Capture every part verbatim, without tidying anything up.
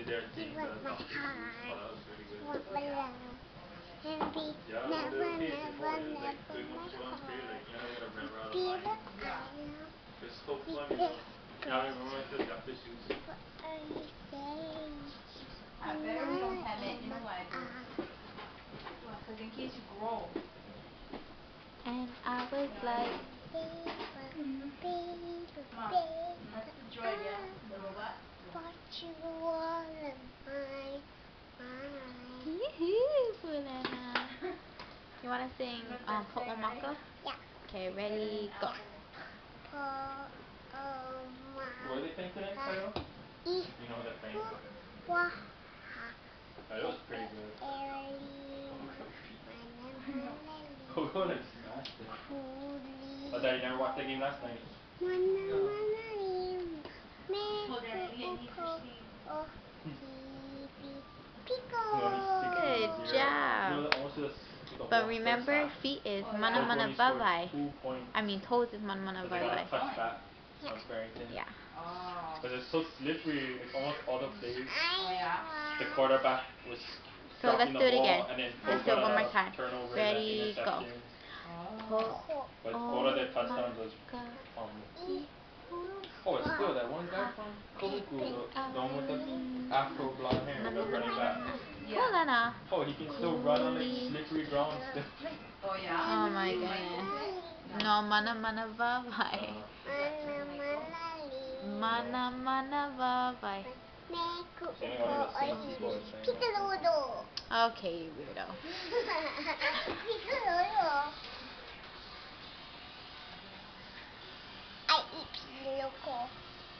there and Give sing up the my top sixty. Oh, heart. that was pretty good. Want my love. And be Yeah, well, never, they were paid in never, Hawaii. Like, never doing my those films paid. Like, heart. you know how you gotta rent around the Be line. the Yeah. I am. It's so Be funny the though. Yeah, I girl. remember when I took got the shoes. What are you saying? I And better we don't I have it. You am know why, boo? I. Because in case you grow. And I was You know what I like, mean? Baby, baby, Mom, that's the baby, droid, yeah? I The robot? want you all in my mind. yoo-hoo, Pualena. You wanna sing um Pualena? Yeah. Okay, ready, go. Po, oh, Who are they playing tonight, Kyle? E, You know who they're playing? wa, Oh, it was pretty good. Who gonna smash it? Oh, Dad, you never watched the game last night? No. Told her I need it for sleep. Good job. No, almost just the whole But first remember, half. feet is Oh, mana yeah? That's when mana he bye scored bye. two points. I mean, toes is mana mana Cause they bye got a bye. touch Going? back on Farrington. Yeah. Oh. Cause it's so slippery, like almost all the plays. Oh, yeah? The quarterback was So let's dropping the do it ball, again. and then Let's Poe do got it one more a time. turnover and an Ready, go. interception. Oh. But both Oh of their my touchdowns was God. um. Oh, it's still that one guy from Kobuku, the, the one with the afro blonde hair, the running back. Yeah. Pualena. Oh, he can still run on like slippery ground still. Oh, yeah? Oh my Did Michael goodness. play? No, mana mana bye bye. Uh, Mana mana bye bye. Same all the same people are saying that. Okay, you weirdo. I eat loco.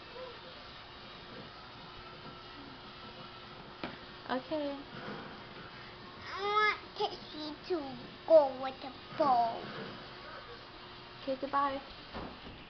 Okay. I want Tessie to go with the ball. Okay, goodbye.